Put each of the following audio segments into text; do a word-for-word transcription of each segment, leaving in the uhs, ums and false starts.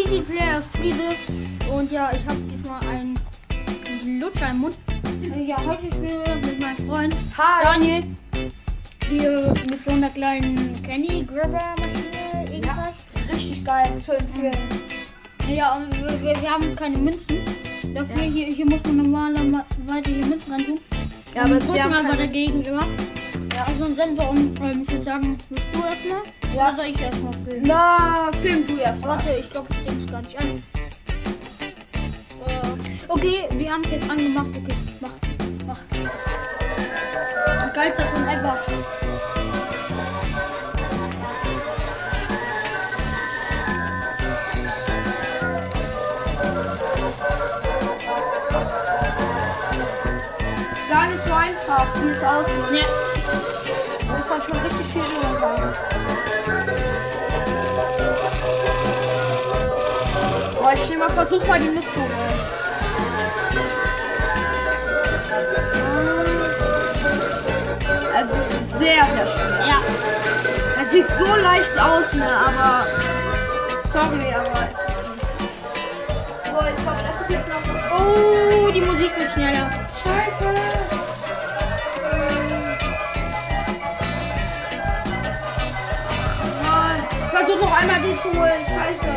Easy Player ist Friese. Und ja, ich habe diesmal einen Lutscher im Mund. Ja, heute spielen wir mit meinem Freund Hi. Daniel. Hier mit so einer kleinen Candy Grabber Maschine irgendwas. Ja, richtig geil zu empfehlen. Ja, und wir, wir, wir haben keine Münzen. Dafür ja. hier, hier muss man normalerweise hier Münzen rein tun. Ja, aber wir haben aber dagegen immer. Ja, also ein Sensor und ähm, ich würde sagen, willst du erstmal? Ja. Oder soll ich erstmal filmen? Na, film du erstmal. Warte, ich glaube, ich denke es gar nicht an. Äh, okay, wir haben es jetzt angemacht. Okay, mach, mach. Geilster Ton ever. Gar nicht so einfach, wie es aussieht. Ja. Da muss man schon richtig viel Übung haben. Boah, ich mal versuch mal die Luft zu holen. Also es ist sehr, sehr schwer. Ja. Es sieht so leicht aus, ne, aber sorry, aber es ist nicht. So, jetzt kommt das ist jetzt noch. Oh, die Musik wird schneller. Scheiße. Nein. Versuch noch einmal die zu holen. Scheiße.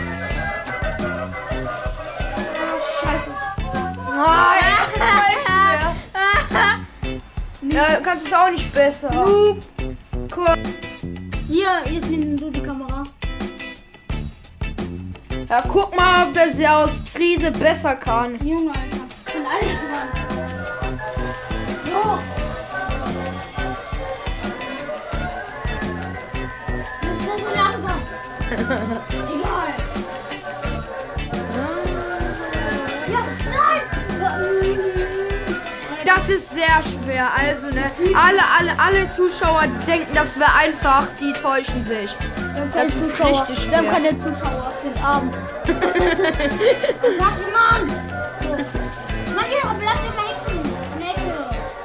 Oh, scheiße. Nein, das ist voll schwer. Ja, du kannst es auch nicht besser. Noob. Cool. Hier, jetzt nimm du die Kamera. Ja, guck mal, ob der sehr aus Friese besser kann. Junge, Alter. Ich bin alles dran. So. Das ist so langsam. Egal. Ja, nein. Das ist sehr schwer. Also, ne, alle, alle, alle Zuschauer, die denken, das wäre einfach, die täuschen sich. Das ist Zuschauer. richtig Wir haben schwer. keine Zuschauer, sind arm. Mach Mann! So. Mann, ihr bleibt immer hinten. In der Ecke.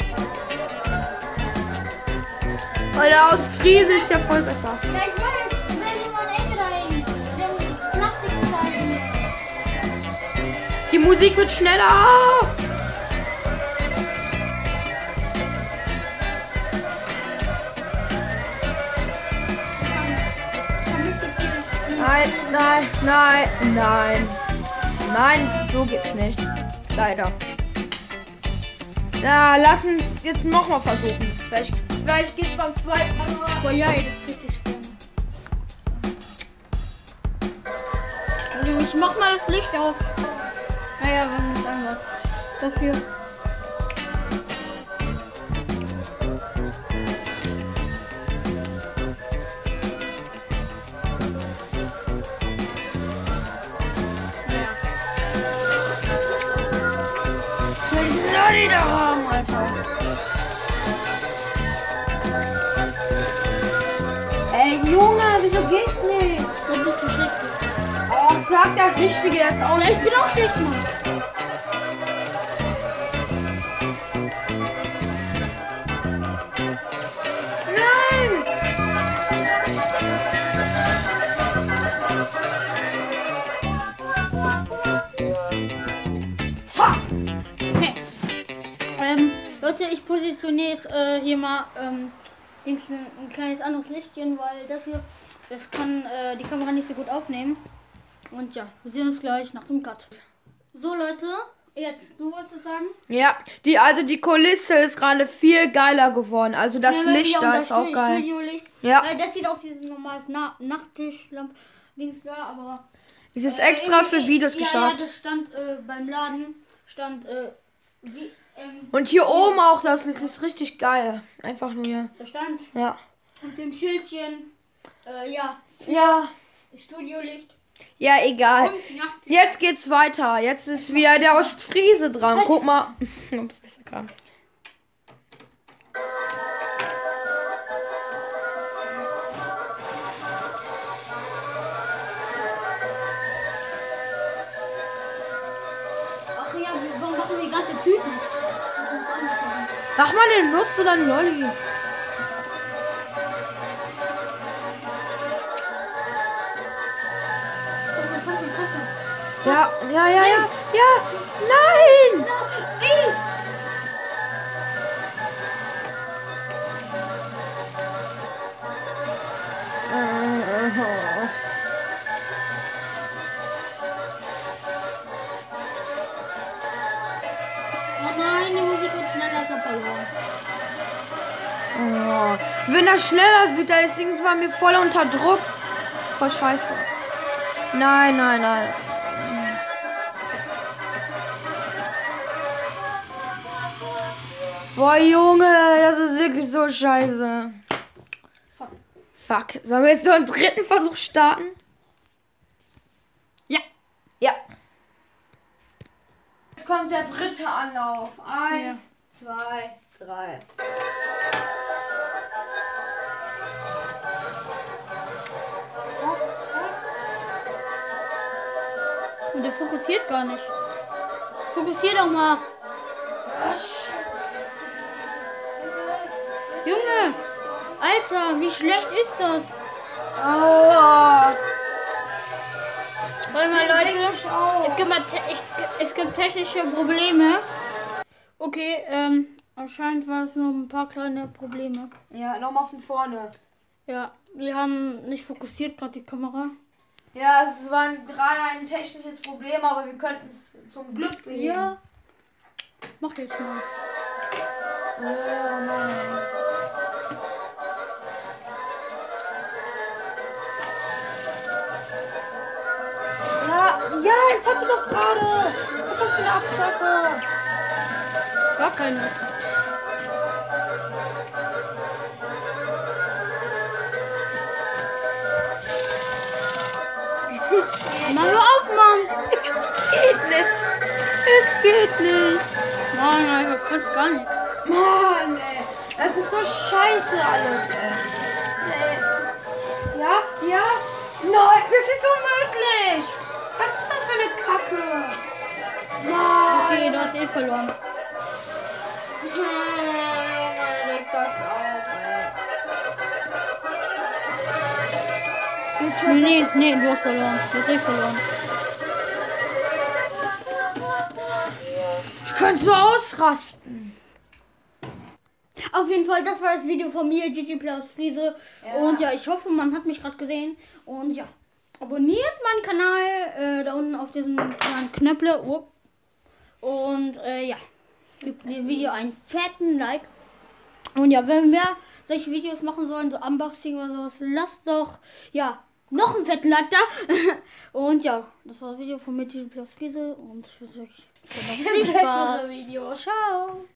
Weil der Ostfriese ist ja voll besser. Ja, ich weiß. Ich will nur in der Ecke dahin. Den Plastikteil. Die Musik wird schneller. Nein, nein, nein, nein. Nein, so geht's nicht. Leider. Ja, lass uns jetzt nochmal versuchen. Vielleicht, vielleicht geht's beim zweiten Mal. Boah, ja, ey, das ist richtig schwer. Also, ich mach mal das Licht aus. Naja, wenn es anmacht. Das hier. Die da haben, Alter. Ey, Junge, wieso geht's nicht? Wenn du zu schlecht bist. Ach, sag der Richtige, der ist auch Ja, nicht. ich bin auch schlecht, Mann. Nein! Fuck! Okay. Ähm, Leute, ich positioniere jetzt äh, hier mal ähm, Dings, ein, ein kleines anderes Lichtchen, weil das hier, das kann äh, die Kamera nicht so gut aufnehmen. Und ja, wir sehen uns gleich nach dem Cut. So Leute, jetzt, du wolltest sagen? Ja, die, also die Kulisse ist gerade viel geiler geworden. Also das Ja, Licht hier da unser ist auch Stu- geil. Studiolicht. Ja. Äh, das sieht aus wie ein normales Na Nachttischlamp Dings da, aber Es ist äh, extra irgendwie- für Videos ja, geschafft. Ja, das stand äh, beim Laden, stand äh, wie, ähm, Und hier oben auch, das Licht ist richtig geil. Einfach nur hier. da stand Ja. mit dem Schildchen, äh, ja, Ja. Studiolicht. Ja, egal. Und Nachttisch. Jetzt geht's weiter. Jetzt ist wieder der Ostfriese dran. Guck mal, ob es besser kann. Ach ja, warum machen die ganze Tüten? Das muss anders sein. Mach mal eine Nuss oder ein Lolli. Komm, komm, komm, komm. Ja, ja, ja, ja, ja. Nein! Oh nein, die Musik wird schneller, ich hab verloren. Oh. Wenn er schneller wird, das Ding war mir voll unter Druck. Das ist voll scheiße. Nein, nein, nein. Boah, Junge, das ist wirklich so scheiße. Fuck. Fuck. Sollen wir jetzt noch einen dritten Versuch starten? Ja. Ja. Jetzt kommt der dritte Anlauf. Eins, ja. zwei, drei. Und der fokussiert gar nicht. Fokussier doch mal. Junge! Alter, wie schlecht ist das? Oh. Warte mal, Leute. Es gibt, mal te es, es gibt technische Probleme. Okay, ähm, anscheinend war es nur ein paar kleine Probleme. Ja, nochmal von vorne. Ja, wir haben nicht fokussiert gerade die Kamera. Ja, es war gerade ein technisches Problem, aber wir könnten es zum Glück beheben. Ja. Mach jetzt mal. Oh Mann. Ja, ja, jetzt hat sie doch gerade. Was ist das für eine Abzocke? Gar keine. Mach hör auf, Mann! Es geht nicht. Es geht nicht. Nein, nein, ich kann gar nicht. Mann, ey. Das ist so scheiße alles, ey. ey. Ja, ja. Nein, das ist unmöglich. Was ist das für eine Kacke? Mann. Okay, du hast eh verloren. Junge, leg das auf, ey. Nee, nee, du hast verloren. Du hast eh verloren. Ich könnte so ausrasten. Auf jeden Fall, das war das Video von mir, Gigi Plaus Friese. Ja. Und ja, ich hoffe, man hat mich gerade gesehen. Und ja, abonniert meinen Kanal äh, da unten auf diesem kleinen Knöpple. Oh. Und äh, ja, gebt dem Video einen fetten Like. Und ja, wenn wir solche Videos machen sollen, so Unboxing oder sowas, lasst doch ja noch einen fetten Like da. Und ja, das war das Video von mir, Gigi Plaus Friese. Und ich wünsche euch viel Spaß. Video. Ciao.